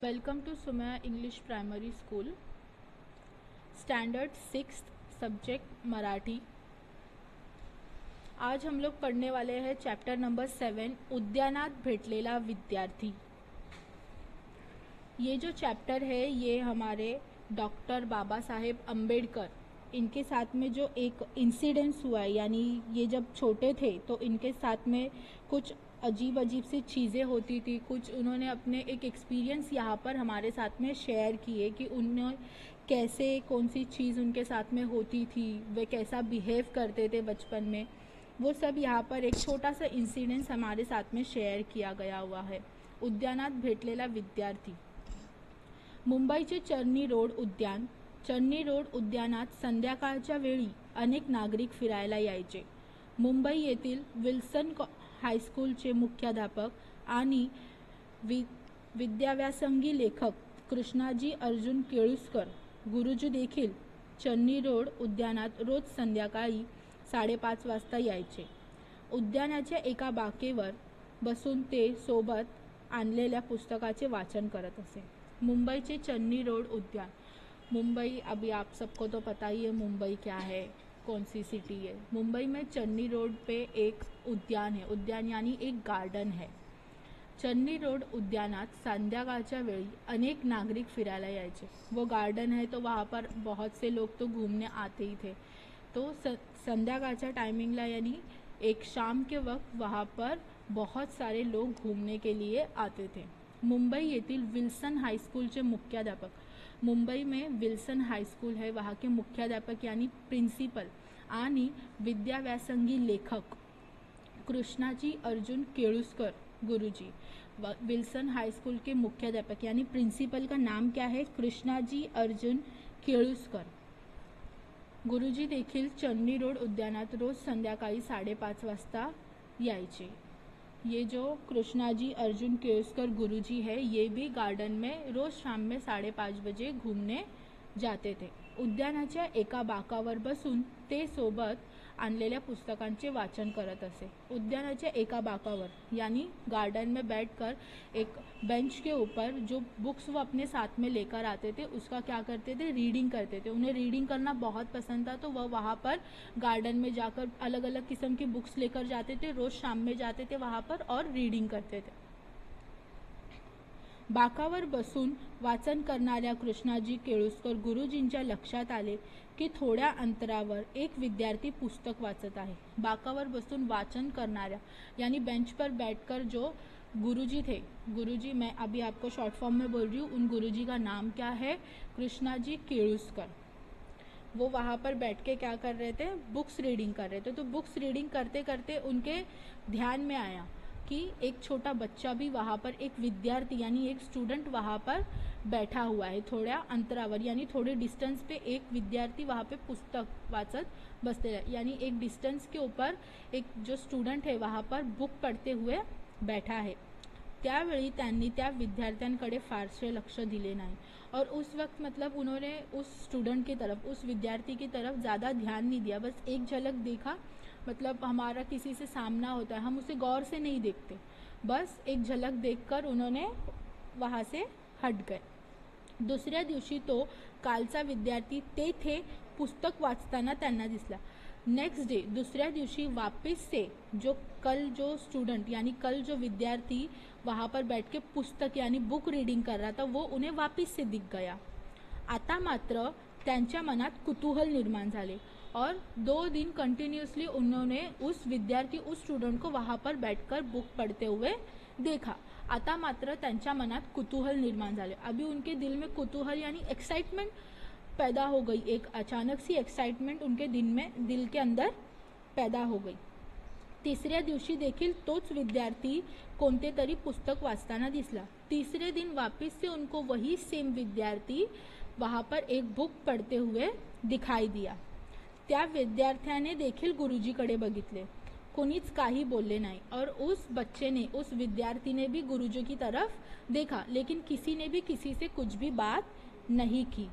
Welcome to Sumaya English primary school. Standard 6th subject Marathi. आज हम लोग पढ़ने वाले हैं चैप्टर नंबर 7 उद्यानात भेटलेला विद्यार्थी। ये जो चैप्टर है ये हमारे डॉक्टर बाबा साहेब अम्बेडकर इनके साथ में जो एक इंसिडेंस हुआ है, यानी ये जब छोटे थे तो इनके साथ में कुछ अजीब सी चीज़ें होती थी। कुछ उन्होंने अपने एक एक्सपीरियंस यहाँ पर हमारे साथ में शेयर किए कि उन्होंने कैसे कौन सी चीज़ उनके साथ में होती थी, वे कैसा बिहेव करते थे बचपन में, वो सब यहाँ पर एक छोटा सा इंसिडेंस हमारे साथ में शेयर किया गया हुआ है। उद्यानात भेटलेला विद्यार्थी। मुंबईचे चर्नी रोड उद्यान। चर्नी रोड उद्यानात संध्याकाळच्या वेळी अनेक नागरिक फिरायला यायचे। मुंबई येथील विल्सन हायस्कूलचे मुख्याध्यापक आणि विद्याव्यासंगी लेखक कृष्णाजी अर्जुन केळुस्कर गुरुजी देखील चर्नी रोड उद्यानात रोज संध्याकाळी 5:30 वाजता यायचे। उद्यानाच्या एका बाकेवर बसून ते सोबत आणलेल्या पुस्तकाचे वाचन करत असे। मुंबई के चर्नी रोड उद्यान। मुंबई, अभी आप सबको तो पता ही है मुंबई क्या है, कौन सी सिटी है। मुंबई में चर्नी रोड पे एक उद्यान है। उद्यान यानी एक गार्डन है। चर्नी रोड उद्यानात संध्याकाळच्या वेळी अनेक नागरिक फिरायला यायचे। वो गार्डन है तो वहाँ पर बहुत से लोग तो घूमने आते ही थे। तो संध्याकाळच्या टाइमिंगला यानी एक शाम के वक्त वहाँ पर बहुत सारे लोग घूमने के लिए आते थे। मुंबई येथील विल्सन हाईस्कूलचे मुख्याध्यापक। मुंबई में विल्सन हाईस्कूल है, वहाँ के मुख्याध्यापक यानी प्रिंसिपल आणि विद्याव्यासंगी लेखक कृष्णाजी अर्जुन केळुस्कर गुरुजी। विल्सन हाईस्कूल के मुख्याध्यापक यानी प्रिंसिपल का नाम क्या है? कृष्णाजी अर्जुन केळुस्कर। गुरुजी देखील चर्नी रोड उद्यानात रोज संध्याकाळी 5:30 वाजता यायचे। ये जो कृष्णाजी अर्जुन केळुस्कर गुरुजी है ये भी गार्डन में रोज शाम में 5:30 बजे घूमने जाते थे। उद्यानाच्या एका बाकावर बसून ते सोबत आणलेल्या पुस्तकांचे वाचन करत असे। उद्यानाच्या एका बाकावर यानी गार्डन में बैठकर एक बेंच के ऊपर जो बुक्स वो अपने साथ में लेकर आते थे उसका क्या करते थे? रीडिंग करते थे। उन्हें रीडिंग करना बहुत पसंद था तो वह वहाँ पर गार्डन में जाकर अलग अलग किस्म की बुक्स लेकर जाते थे। रोज शाम में जाते थे वहाँ पर और रीडिंग करते थे। बाकावर बसून वाचन करणाऱ्या कृष्णाजी केळुस्कर गुरुजींच्या लक्षात आले की थोड्या अंतरावर एक विद्यार्थी पुस्तक वाचत आहे। बाकावर बसून वाचन करणाऱ्या यानी बेंच पर बैठकर जो गुरुजी थे, गुरुजी मैं अभी आपको शॉर्ट फॉर्म में बोल रही हूँ, उन गुरुजी का नाम क्या है? कृष्णाजी केळुस्कर। वो वहाँ पर बैठ के क्या कर रहे थे? बुक्स रीडिंग कर रहे थे। तो बुक्स रीडिंग करते करते उनके ध्यान में आया कि एक छोटा बच्चा भी वहाँ पर, एक विद्यार्थी यानी एक स्टूडेंट वहाँ पर बैठा हुआ है। थोड़ा अंतरावर यानी थोड़े डिस्टेंस पे एक विद्यार्थी वहाँ पे पुस्तक वाचत बसते हैं, यानी एक डिस्टेंस के ऊपर एक जो स्टूडेंट है वहाँ पर बुक पढ़ते हुए बैठा है। त्यावेळी त्यांनी त्या विद्यार्थ्यांकडे फारसे लक्ष दिले नाही और उस वक्त मतलब उन्होंने उस स्टूडेंट की तरफ, उस विद्यार्थी की तरफ ज़्यादा ध्यान नहीं दिया। बस एक झलक देखा, मतलब हमारा किसी से सामना होता है हम उसे गौर से नहीं देखते, बस एक झलक देखकर उन्होंने वहाँ से हट गए। दुसऱ्या दिवशी तो कालचा विद्यार्थी तेथे पुस्तक वाचताना त्यांना दिसला। नेक्स्ट डे, दूसऱ्या दिवशी वापस से जो स्टूडेंट यानी कल जो विद्यार्थी वहाँ पर बैठ के पुस्तक यानी बुक रीडिंग कर रहा था वो उन्हें वापस से दिख गया। आता मात्र त्यांच्या मनात कुतूहल निर्माण झाले और 2 दिन कंटिन्यूसली उन्होंने उस विद्यार्थी, उस स्टूडेंट को वहाँ पर बैठकर बुक पढ़ते हुए देखा। आता मात्र त्यांच्या मनात कुतूहल निर्माण झाले। अभी उनके दिल में कुतूहल यानी एक्साइटमेंट पैदा हो गई, एक अचानक सी एक्साइटमेंट उनके दिल के अंदर पैदा हो गई। तिसऱ्या दिवशी देखील तोच विद्यार्थी कोणते तरी पुस्तक वाचताना दिसला। तीसरे दिन वापस से उनको वही सेम विद्यार्थी वहाँ पर एक बुक पढ़ते हुए दिखाई दिया। त्या विद्यार्थ्याने देखील गुरुजीकडे बघितले, कोणीच काही बोलले नाही और उस बच्चे ने, उस विद्यार्थी ने भी गुरुजी की तरफ देखा, लेकिन किसी ने भी किसी से कुछ भी बात नहीं की।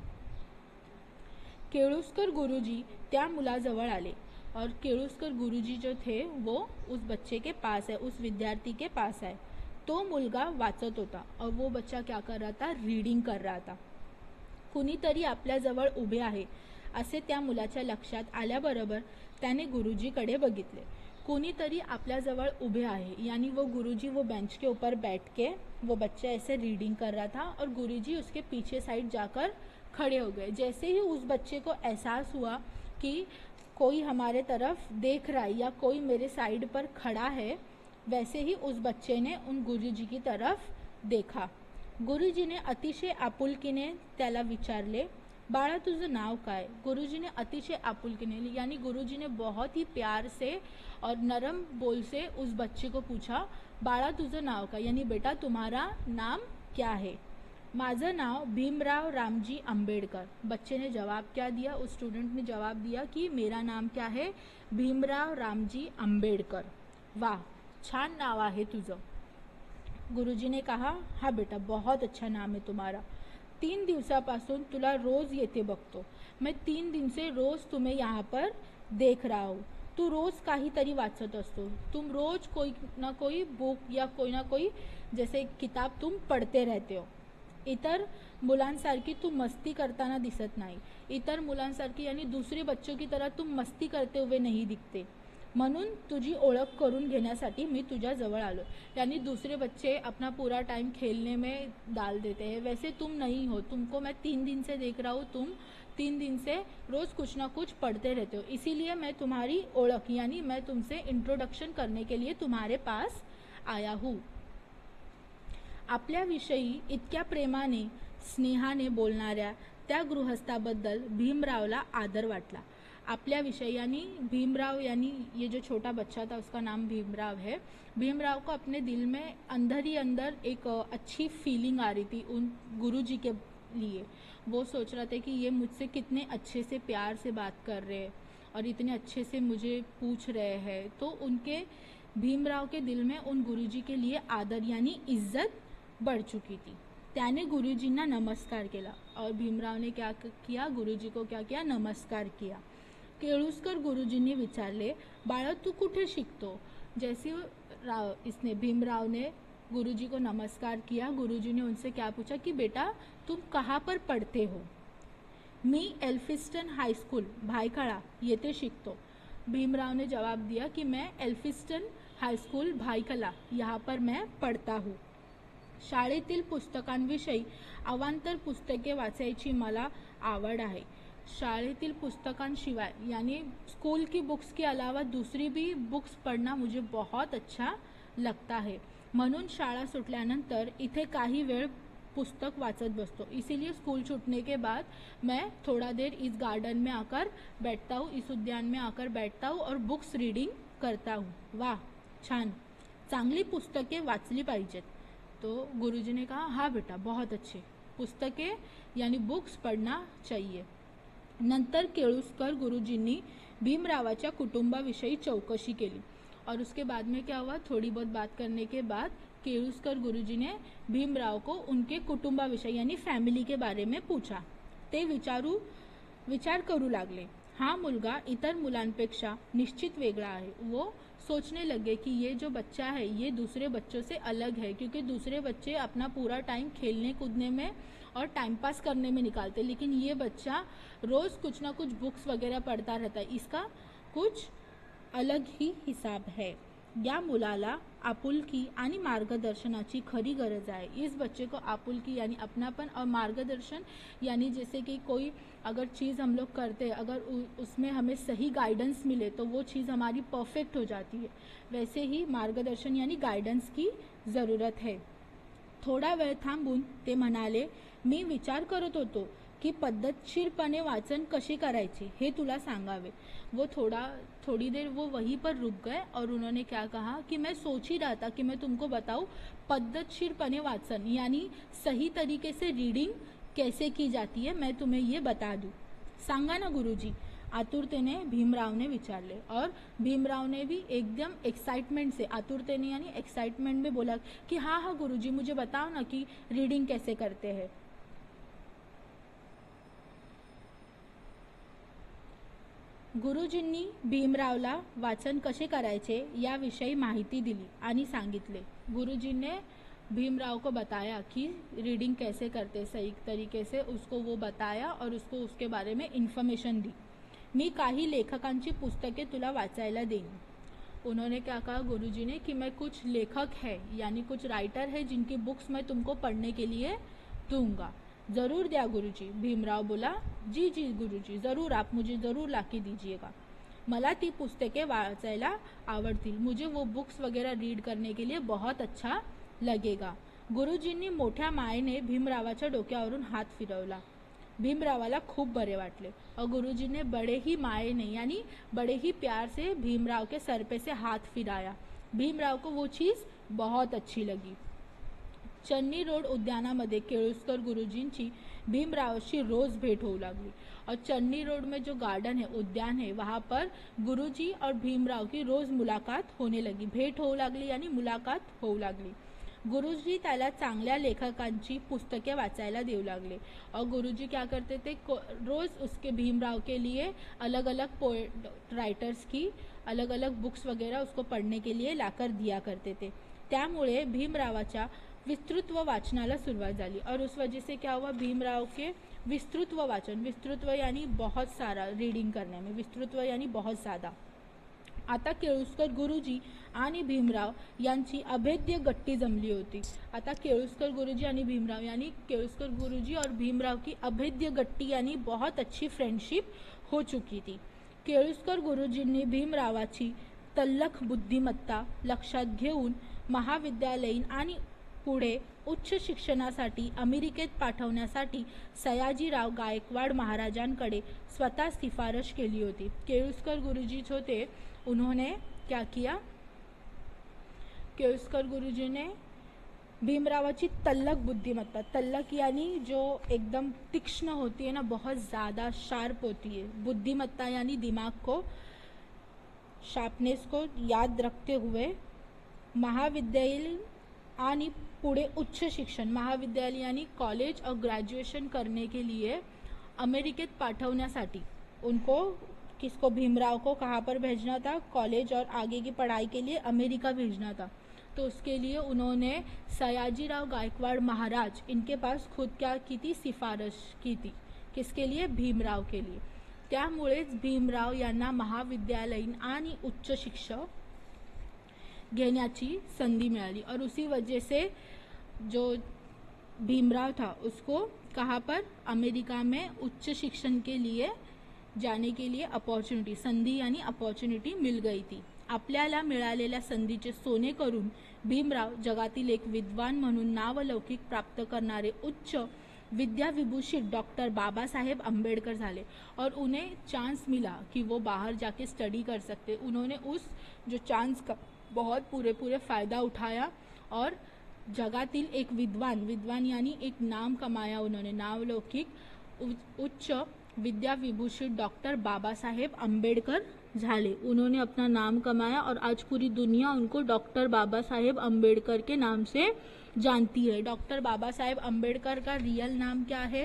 केळुस्कर गुरुजी त्या मुलाजवळ आले और केळुस्कर गुरुजी जो थे वो उस बच्चे के पास है, उस विद्यार्थी के पास है। तो मुलगा वाचत होता और वो बच्चा क्या कर रहा था, रीडिंग कर रहा था. कुणीतरी आपल्याजवळ उभे आहे असे त्या मुलाच्या लक्षात आल्याबरोबर त्याने गुरुजीकडे बघितले. कोनीतरी आपल्याजवळ उभे आहे यानी वो गुरुजी वो बेंच के ऊपर बैठ के वो बच्चा ऐसे रीडिंग कर रहा था और गुरुजी उसके पीछे साइड जाकर खड़े हो गए. जैसे ही उस बच्चे को एहसास हुआ कि कोई हमारे तरफ देख रहा है या कोई मेरे साइड पर खड़ा है, वैसे ही उस बच्चे ने उन गुरुजी की तरफ देखा. गुरुजीने अतिशय आपुलकीने त्याला विचारले, बाळा तुझं नाव काय. गुरुजीने अतिशय आपुलकीने यानी गुरुजी ने बहुत ही प्यार से और नरम बोल से उस बच्चे को पूछा, बाळा तुझं नाव काय, यानी बेटा तुम्हारा नाम क्या है. माझं नाव भीमराव रामजी अंबेडकर. बच्चे ने जवाब क्या दिया, उस स्टूडेंट ने जवाब दिया कि मेरा नाम क्या है, भीमराव रामजी अंबेडकर. वाह, छान नाव आहे तुझं. गुरुजी ने कहा, हाँ बेटा बहुत अच्छा नाम है तुम्हारा. 3 दिवसापासून तुला रोज येते बघतो. मैं 3 दिन से रोज तुम्हें यहाँ पर देख रहा हूँ. तू रोज काहीतरी वाचत असतो. तुम रोज कोई ना कोई बुक या कोई ना कोई जैसे किताब तुम पढ़ते रहते हो. इतर मुलांसारखी तू मस्ती करताना दिसत नाही. इतर मुलांसारखी यानी दूसरे बच्चों की तरह तुम मस्ती करते हुए नहीं दिखते. म्हणून तुझी ओळख करून घेण्यासाठी मी तुझ्या जवळ आलो. यानी दूसरे बच्चे अपना पूरा टाइम खेलने में डाल देते हैं, वैसे तुम नहीं हो. तुमको मैं 3 दिन से देख रहा हूँ, तुम 3 दिन से रोज़ कुछ ना कुछ पढ़ते रहते हो. इसीलिए मैं तुम्हारी ओळख यानी मैं तुमसे इंट्रोडक्शन करने के लिए तुम्हारे पास आया हूँ. आपल्याविषयी इतक्या प्रेमाने स्नेहाने बोलणाऱ्या त्या गृहस्थाबद्दल भीमरावला आदर वाटला. आपल्या विषय यानी भीमराव यानी ये जो छोटा बच्चा था उसका नाम भीमराव है. भीमराव को अपने दिल में अंदर ही अंदर एक अच्छी फीलिंग आ रही थी उन गुरुजी के लिए. वो सोच रहा था कि ये मुझसे कितने अच्छे से प्यार से बात कर रहे हैं और इतने अच्छे से मुझे पूछ रहे हैं. तो उनके भीमराव के दिल में उन गुरुजी के लिए आदर यानी इज्जत बढ़ चुकी थी. त्याने गुरुजींना नमस्कार केला और भीमराव ने क्या किया, गुरुजी को क्या किया, नमस्कार किया. केळुस्कर गुरुजींनी विचारले, बाळा तू कुठे शिकतो. जैसे इसने भीमराव ने गुरुजी को नमस्कार किया, गुरुजी ने उनसे क्या पूछा कि बेटा तुम कहाँ पर पढ़ते हो. मी एल्फिस्टन हाईस्कूल भायखळा येथे शिकतो. भीमराव ने जवाब दिया कि मैं एल्फिस्टन हाईस्कूल भायखला यहाँ पर मैं पढ़ता हूँ. शाळेतील पुस्तकांविषयी अवांतर पुस्तके वाचायची मला आवड आहे. शाळेतील पुस्तकांशिवाय यानी स्कूल की बुक्स के अलावा दूसरी भी बुक्स पढ़ना मुझे बहुत अच्छा लगता है. म्हणून शाळा सुटल्यानंतर इथे काही वेळ पुस्तक वाचत बसतो. इसीलिए स्कूल छूटने के बाद मैं थोड़ा देर इस गार्डन में आकर बैठता हूँ, इस उद्यान में आकर बैठता हूँ और बुक्स रीडिंग करता हूँ. वाह, छान, चांगली पुस्तके वाचली पाहिजेत. तो गुरुजी ने कहा, हाँ बेटा बहुत अच्छे, पुस्तकें यानी बुक्स पढ़ना चाहिए. नंतर केळुस्कर गुरुजींनी भीमरावाच्या कुटुंबाविषयी चौकशी केली और उसके बाद में क्या हुआ, थोड़ी बहुत बात करने के बाद केळुस्कर गुरुजी ने भीमराव को उनके कुटुंबाविषयी यानी फॅमिली के बारे में पूछा. ते विचार करू लागले. हा मुलगा इतर मुलांपेक्षा निश्चित वेगळा आहे. वो सोचने लगे कि ये जो बच्चा है ये दूसरे बच्चों से अलग है, क्योंकि दूसरे बच्चे अपना पूरा टाइम खेलने कूदने में और टाइम पास करने में निकालते, लेकिन ये बच्चा रोज़ कुछ ना कुछ बुक्स वगैरह पढ़ता रहता है. इसका कुछ अलग ही हिसाब है. या मुलाला आपुलकी आणि मार्गदर्शनाची खरी गरज आहे. इस बच्चे को आपुलकी यानी अपनापन और मार्गदर्शन यानी जैसे कि कोई अगर चीज़ हम लोग करते हैं, अगर उसमें हमें सही गाइडेंस मिले तो वो चीज़ हमारी परफेक्ट हो जाती है. वैसे ही मार्गदर्शन यानी गाइडेंस की ज़रूरत है. थोडा वेळ थांबून ते म्हणाले, मी विचार करत होतो की पद्धतशीरपणे वाचन कशी करायची हे तुला सांगावे. वो थोड़ी देर वो वहीं पर रुक गए और उन्होंने क्या कहा कि मैं सोच ही रहा था कि मैं तुमको बताऊं पद्धतशीरपणे वाचन यानी सही तरीके से रीडिंग कैसे की जाती है, मैं तुम्हें ये बता दूं. सांगा ना गुरुजी, आतुरतेने भीमराव ने विचारले. और भीमराव ने भी एकदम एक्साइटमेंट से, आतुरतेने यानी एक्साइटमेंट में बोला कि हाँ हाँ गुरुजी मुझे बताओ ना कि रीडिंग कैसे करते हैं. गुरुजींनी भीमरावला वाचन कसे करायचे याविषयी माहिती दिली आणि सांगितले। गुरुजीने भीमराव को बताया कि रीडिंग कैसे करते सही तरीके से, उसको वो बताया और उसको उसके बारे में इन्फॉर्मेशन दी। मी काही लेखकांची पुस्तके तुला वाचायला देईन। उन्होंने क्या कहा गुरुजी ने कि मैं कुछ लेखक है यानी कुछ राइटर है जिनकी बुक्स मैं तुमको पढ़ने के लिए दूंगा। ज़रूर दिया गुरुजी। भीमराव बोला जी जी गुरुजी, ज़रूर, आप मुझे ज़रूर लाके दीजिएगा। मला ती पुस्तके वाचायला आवडतील, मुझे वो बुक्स वगैरह रीड करने के लिए बहुत अच्छा लगेगा। गुरुजींनी मोठ्या मायेने भीमरावाच्या डोक्यावरून हात फिरवला। भीमरावाला खूप बरे वाटले और गुरुजी ने बड़े ही मायने यानी बड़े ही प्यार से भीमराव के सर पे से हाथ फिराया। भीमराव को वो चीज़ बहुत अच्छी लगी। चन्नी रोड उद्यानामध्ये केळुस्कर गुरुजींची भीमरावशी रोज भेंट होऊ लागली और चन्नी रोड में जो गार्डन है, उद्यान है, वहाँ पर गुरुजी और भीमराव की रोज मुलाकात होने लगी। भेंट होऊ लागली यानी मुलाकात होऊ लागली। गुरुजी त्याला चांगल्या लेखकांची पुस्तके वाचायला देऊ लागले और गुरुजी क्या करते थे, रोज़ उसके भीमराव के लिए अलग अलग पोएट राइटर्स की अलग अलग बुक्स वगैरह उसको पढ़ने के लिए लाकर दिया करते थे। त्यामुळे भीमरावाच्या विस्तृत्व वाचनाला सुरुवात झाली और उस वजह से क्या हुआ, भीमराव के विस्तृत्व वाचन, विस्तृत्व यानी बहुत सारा रीडिंग करने में, विस्तृत्व यानी बहुत ज़्यादा। आता केळुस्कर गुरुजी आणि भीमराव यांची अभेद्य गट्टी जमली होती। आता केळुस्कर गुरुजी आणि भीमराव यानी केळुस्कर गुरुजी और भीमराव की अभेद्य गट्टी यानी बहुत अच्छी फ्रेंडशिप हो चुकी थी। केळुस्कर गुरुजींनी भीमरावाची तल्लख बुद्धिमत्ता लक्षात घेऊन महाविद्यालयीन आणि पुढे उच्च शिक्षणासाठी अमेरिकेत पाठवण्यासाठी सयाजीराव गायकवाड महाराजांकडे स्वतः सिफारिश केली होती। केळुस्कर गुरुजी जो थे उन्होंने क्या किया, केळुस्कर गुरुजी ने भीमरावाची तल्लख बुद्धिमत्ता, तल्लख यानी जो एकदम तीक्ष्ण होती है ना, बहुत ज़्यादा शार्प होती है, बुद्धिमत्ता यानी दिमाग को शार्पनेस को याद रखते हुए महाविद्यालय आणि पुढे उच्च शिक्षण, महाविद्यालय यानी कॉलेज और ग्रेजुएशन करने के लिए अमेरिकेत पाठवण्यासाठी उनको किसको, भीमराव को कहाँ पर भेजना था, कॉलेज और आगे की पढ़ाई के लिए अमेरिका भेजना था। तो उसके लिए उन्होंने सयाजीराव गायकवाड़ महाराज इनके पास खुद क्या की थी, सिफारिश की थी। किसके लिए, भीमराव के लिए। त्यामुळेच भीमराव यांना महाविद्यालयीन आणि उच्च शिक्षण घेण्याची संधि मिली और उसी वजह से जो भीमराव था उसको कहाँ पर, अमेरिका में उच्च शिक्षण के लिए जाने के लिए अपॉर्चुनिटी, संधि यानी अपॉर्चुनिटी मिल गई थी। आपल्याला मिळालेल्या संधीचे सोने करून भीमराव जगातील एक विद्वान म्हणून नावलौकिक प्राप्त करणारे उच्च विद्याविभूषित डॉक्टर बाबा साहेब अम्बेडकर झाले और उन्हें चांस मिला कि वो बाहर जाके स्टडी कर सकते। उन्होंने उस जो चांस का बहुत पूरे फ़ायदा उठाया और जगातील एक विद्वान यानी एक नाम कमाया उन्होंने, नावलौकिक उच्च विद्याविभूषित डॉक्टर बाबा साहेब अम्बेडकर झाले। उन्होंने अपना नाम कमाया और आज पूरी दुनिया उनको डॉक्टर बाबा साहेब अम्बेडकर के नाम से जानती है। डॉक्टर बाबा साहेब अम्बेडकर का रियल नाम क्या है,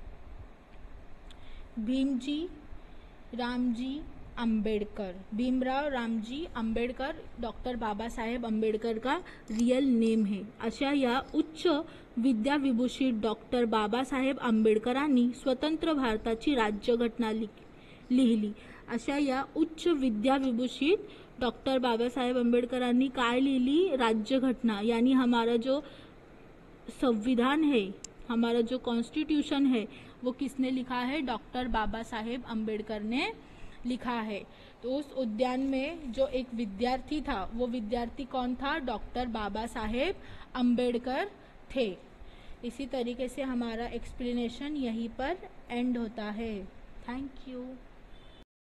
भीमजी रामजी अम्बेडकर, भीमराव रामजी अम्बेडकर डॉक्टर बाबासाहेब अम्बेडकर का रियल नेम है। अशा या उच्च विद्याविभूषित डॉक्टर बाबासाहेब आंबेडकरांनी स्वतंत्र भारताची राज्यघटना लिहिली। अशा या उच्च विद्याविभूषित डॉक्टर बाबासाहेब आंबेडकरांनी काय लिहिली, राज्यघटना, यानी हमारा जो संविधान है, हमारा जो कॉन्स्टिट्यूशन है, वो किसने लिखा है, डॉक्टर बाबा साहेब अम्बेडकर ने लिखा है। तो उस उद्यान में जो एक विद्यार्थी था, वो विद्यार्थी कौन था, डॉक्टर बाबा साहेब अम्बेडकर थे। इसी तरीके से हमारा एक्सप्लेनेशन यहीं पर एंड होता है। Thank you.